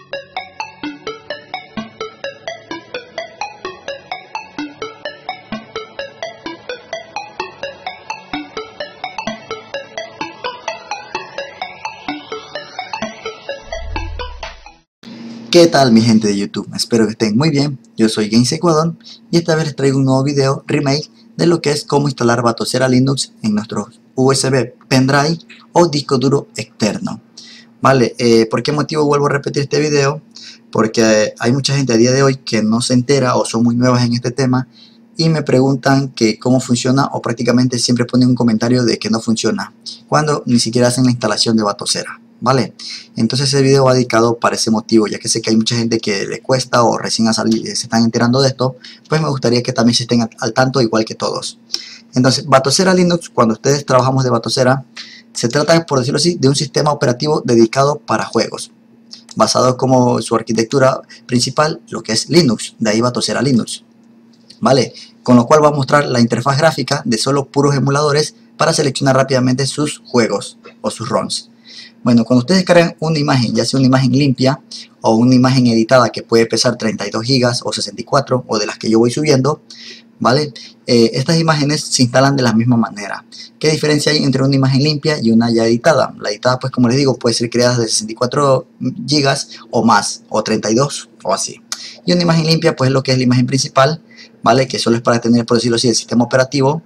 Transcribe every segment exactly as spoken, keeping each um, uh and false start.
¿Qué tal mi gente de YouTube? Espero que estén muy bien. Yo soy Games Ecuador y esta vez les traigo un nuevo video remake de lo que es cómo instalar Batocera Linux en nuestros U S B pendrive o disco duro externo. Vale, eh, ¿por qué motivo vuelvo a repetir este video? Porque hay mucha gente a día de hoy que no se entera o son muy nuevas en este tema y me preguntan que cómo funciona o prácticamente siempre ponen un comentario de que no funciona cuando ni siquiera hacen la instalación de Batocera. Vale, entonces ese video va dedicado para ese motivo, ya que sé que hay mucha gente que le cuesta o recién a salir se están enterando de esto, pues me gustaría que también se estén al tanto igual que todos. Entonces, Batocera Linux, cuando ustedes trabajamos de Batocera, se trata, por decirlo así, de un sistema operativo dedicado para juegos, basado como su arquitectura principal, lo que es Linux, de ahí Batocera Linux. Vale, con lo cual va a mostrar la interfaz gráfica de solo puros emuladores para seleccionar rápidamente sus juegos o sus ROMs. Bueno, cuando ustedes cargan una imagen, ya sea una imagen limpia o una imagen editada que puede pesar treinta y dos gigas o sesenta y cuatro o de las que yo voy subiendo, ¿vale? Eh, estas imágenes se instalan de la misma manera. ¿Qué diferencia hay entre una imagen limpia y una ya editada? La editada, pues como les digo, puede ser creada de sesenta y cuatro gigas o más, o treinta y dos o así. Y una imagen limpia, pues es lo que es la imagen principal, ¿vale? Que solo es para tener, por decirlo así, el sistema operativo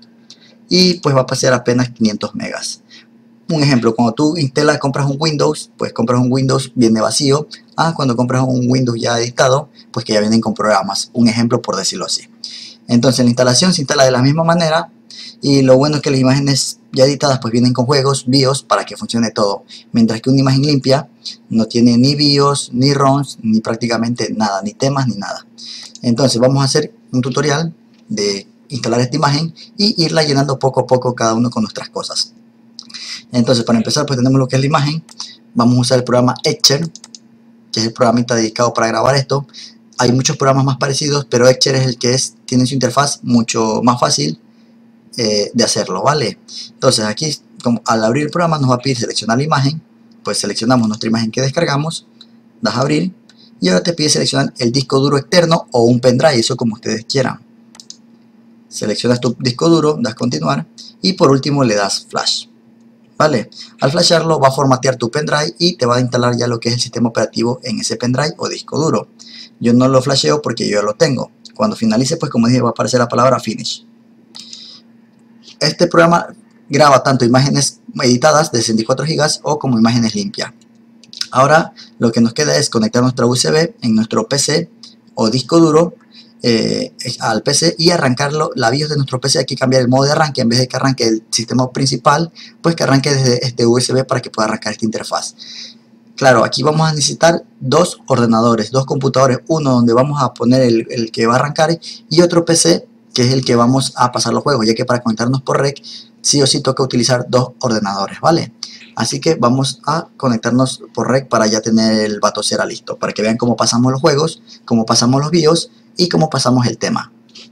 y pues va a pasar apenas quinientos megas. Un ejemplo, cuando tú instalas, compras un Windows, pues compras un Windows, viene vacío. Ah, cuando compras un Windows ya editado, pues que ya vienen con programas. Un ejemplo por decirlo así. Entonces la instalación se instala de la misma manera y lo bueno es que las imágenes ya editadas pues vienen con juegos, BIOS para que funcione todo. Mientras que una imagen limpia no tiene ni BIOS, ni ROMs, ni prácticamente nada, ni temas, ni nada. Entonces vamos a hacer un tutorial de instalar esta imagen y irla llenando poco a poco cada uno con nuestras cosas. Entonces, para empezar, pues tenemos lo que es la imagen. Vamos a usar el programa Etcher, que es el programita dedicado para grabar esto. Hay muchos programas más parecidos, pero Etcher es el que es, tiene su interfaz mucho más fácil eh, de hacerlo, ¿vale? Entonces, aquí, como al abrir el programa, nos va a pedir seleccionar la imagen. Pues seleccionamos nuestra imagen que descargamos, das a abrir, y ahora te pide seleccionar el disco duro externo o un pendrive, eso como ustedes quieran. Seleccionas tu disco duro, das continuar, y por último le das flash. Vale, al flashearlo va a formatear tu pendrive y te va a instalar ya lo que es el sistema operativo en ese pendrive o disco duro. Yo no lo flasheo porque yo ya lo tengo. Cuando finalice, pues como dije, va a aparecer la palabra finish. Este programa graba tanto imágenes editadas de sesenta y cuatro gigas o como imágenes limpias. Ahora lo que nos queda es conectar nuestra U S B en nuestro P C o disco duro Eh, al P C y arrancarlo. La BIOS de nuestro P C hay que cambiar el modo de arranque. En vez de que arranque el sistema principal, pues que arranque desde este U S B para que pueda arrancar esta interfaz. Claro, aquí vamos a necesitar dos ordenadores, dos computadores, uno donde vamos a poner el, el que va a arrancar y otro P C que es el que vamos a pasar los juegos, ya que para conectarnos por R E C sí o sí toca utilizar dos ordenadores, ¿vale? Así que vamos a conectarnos por R E C para ya tener el Batocera listo, para que vean cómo pasamos los juegos, cómo pasamos los BIOS y cómo pasamos el tema.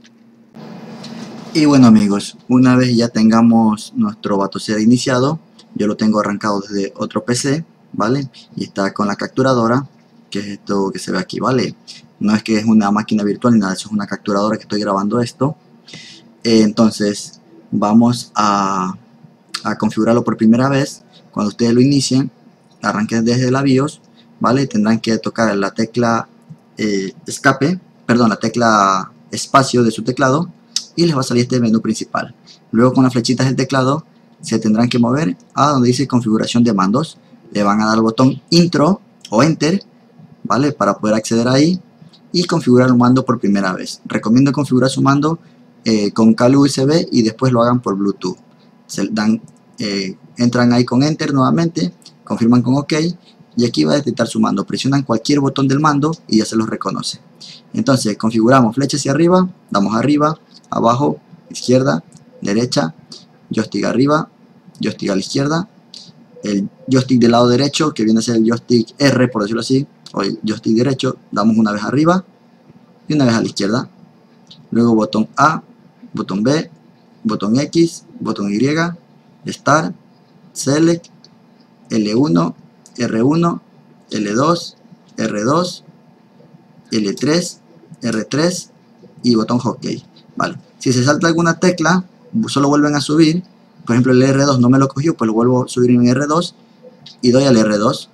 Y bueno amigos, una vez ya tengamos nuestro Batocera iniciado, yo lo tengo arrancado desde otro P C, ¿vale? Y está con la capturadora, que es esto que se ve aquí, ¿vale? No es que es una máquina virtual ni nada, eso es una capturadora que estoy grabando esto. Eh, entonces vamos a, a configurarlo por primera vez. Cuando ustedes lo inicien, arranquen desde la BIOS, ¿vale? Tendrán que tocar la tecla eh, escape, perdón, la tecla espacio de su teclado y les va a salir este menú principal. Luego con las flechitas del teclado se tendrán que mover a donde dice configuración de mandos. Le van a dar el botón intro o enter, ¿vale? Para poder acceder ahí y configurar el mando por primera vez. Recomiendo configurar su mando eh, con cable U S B y después lo hagan por Bluetooth. Se dan, eh, entran ahí con enter nuevamente, confirman con OK y aquí va a detectar su mando. Presionan cualquier botón del mando y ya se los reconoce. Entonces configuramos flecha hacia arriba, damos arriba, abajo, izquierda, derecha, joystick arriba, joystick a la izquierda, el joystick del lado derecho que viene a ser el joystick R por decirlo así, o el joystick derecho, damos una vez arriba y una vez a la izquierda. Luego botón A, botón B, botón X, botón Y, Start, Select, L uno, R uno, L dos, R dos, L tres, R tres y botón hotkey. Vale. Si se salta alguna tecla, solo vuelven a subir. Por ejemplo, el R dos no me lo cogió, pues lo vuelvo a subir en R dos y doy al R dos.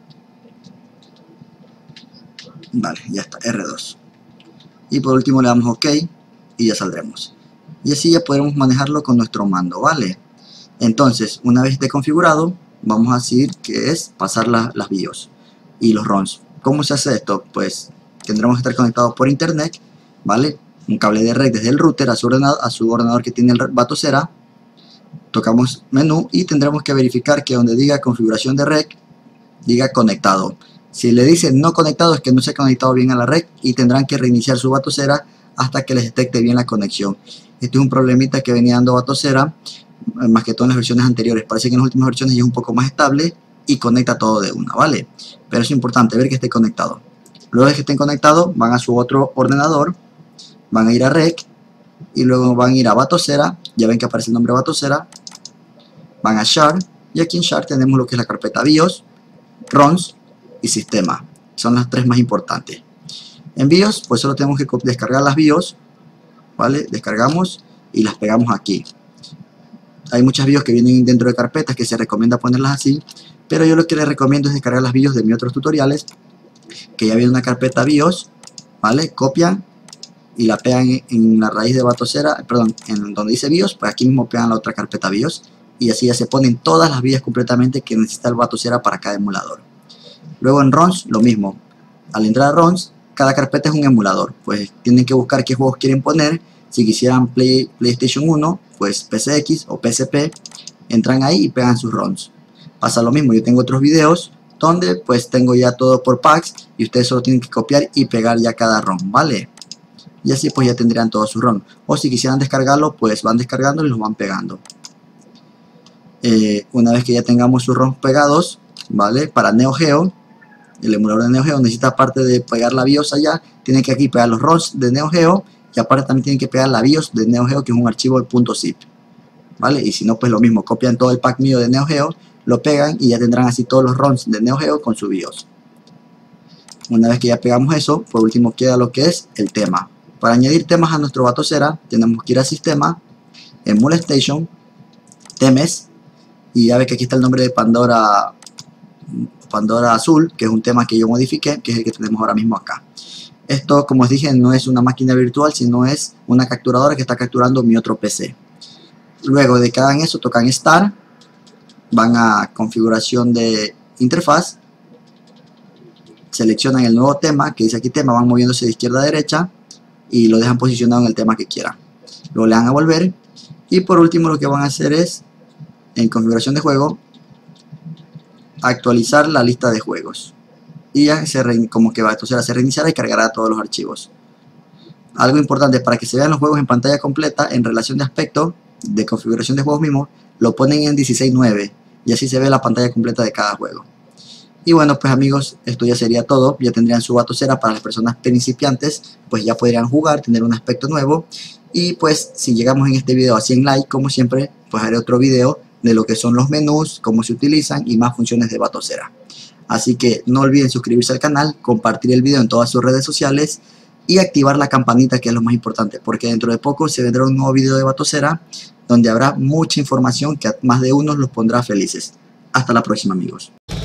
Vale, ya está, R dos. Y por último le damos OK y ya saldremos. Y así ya podremos manejarlo con nuestro mando, ¿vale? Entonces, una vez esté configurado, vamos a decir que es pasar la, las BIOS y los ROMs. ¿Cómo se hace esto? Pues tendremos que estar conectados por internet, ¿vale? Un cable de red desde el router a su ordenador, a su ordenador que tiene el Batocera. Tocamos menú y tendremos que verificar que donde diga configuración de red, diga conectado. Si le dice no conectado es que no se ha conectado bien a la red y tendrán que reiniciar su Batocera hasta que les detecte bien la conexión. Este es un problemita que venía dando Batocera, más que todo en las versiones anteriores. Parece que en las últimas versiones ya es un poco más estable y conecta todo de una, ¿vale? Pero es importante ver que esté conectado. Luego de que estén conectados, van a su otro ordenador, van a ir a Rec y luego van a ir a Batocera. Ya ven que aparece el nombre Batocera. Van a Share y aquí en Share tenemos lo que es la carpeta BIOS, ROMs y Sistema. Son las tres más importantes. En BIOS, pues solo tenemos que descargar las BIOS, ¿vale? Descargamos y las pegamos aquí. Hay muchas BIOS que vienen dentro de carpetas que se recomienda ponerlas así, pero yo lo que les recomiendo es descargar las BIOS de mis otros tutoriales, que ya viene una carpeta BIOS, ¿vale? Copian y la pegan en la raíz de Batocera, perdón, en donde dice BIOS, pues aquí mismo pegan la otra carpeta BIOS y así ya se ponen todas las BIOS completamente que necesita el Batocera para cada emulador. Luego en ROMs, lo mismo. Al entrar a ROMs, cada carpeta es un emulador, pues tienen que buscar qué juegos quieren poner. Si quisieran Play, PlayStation uno, pues P C X o P S P, entran ahí y pegan sus ROMs. Pasa lo mismo, yo tengo otros videos donde pues tengo ya todo por packs y ustedes solo tienen que copiar y pegar ya cada ROM, ¿vale? Y así pues ya tendrían todos sus ROM. O si quisieran descargarlo, pues van descargando y los van pegando. Eh, una vez que ya tengamos sus ROMs pegados, ¿vale? Para Neo Geo, el emulador de Neo Geo necesita, aparte de pegar la BIOS allá, tiene que aquí pegar los ROMs de Neo Geo y aparte también tienen que pegar la BIOS de Neo Geo, que es un archivo de .zip, ¿vale? Y si no, pues lo mismo, copian todo el pack mío de Neo Geo, lo pegan y ya tendrán así todos los ROMs de Neo Geo con su BIOS. Una vez que ya pegamos eso, por último queda lo que es el tema. Para añadir temas a nuestro Batocera tenemos que ir a Sistema, Emulation, Temes, y ya ve que aquí está el nombre de Pandora Pandora Azul, que es un tema que yo modifiqué, que es el que tenemos ahora mismo acá. Esto, como os dije, no es una máquina virtual, sino es una capturadora que está capturando mi otro P C. Luego de que hagan eso, tocan Start, van a configuración de interfaz, seleccionan el nuevo tema, que dice aquí tema, van moviéndose de izquierda a derecha y lo dejan posicionado en el tema que quieran. Luego le dan a volver y por último lo que van a hacer es, en configuración de juego, actualizar la lista de juegos y ya se re, como que va, entonces se reiniciará y cargará todos los archivos. Algo importante, para que se vean los juegos en pantalla completa, en relación de aspecto de configuración de juegos mismos, lo ponen en dieciséis nueve y así se ve la pantalla completa de cada juego. Y bueno, pues amigos, esto ya sería todo. Ya tendrían su Batocera. Para las personas principiantes, pues ya podrían jugar, tener un aspecto nuevo. Y pues si llegamos en este video a cien likes, como siempre, pues haré otro video de lo que son los menús, cómo se utilizan y más funciones de Batocera. Así que no olviden suscribirse al canal, compartir el video en todas sus redes sociales y activar la campanita, que es lo más importante, porque dentro de poco se vendrá un nuevo video de Batocera donde habrá mucha información que a más de uno los pondrá felices. Hasta la próxima, amigos.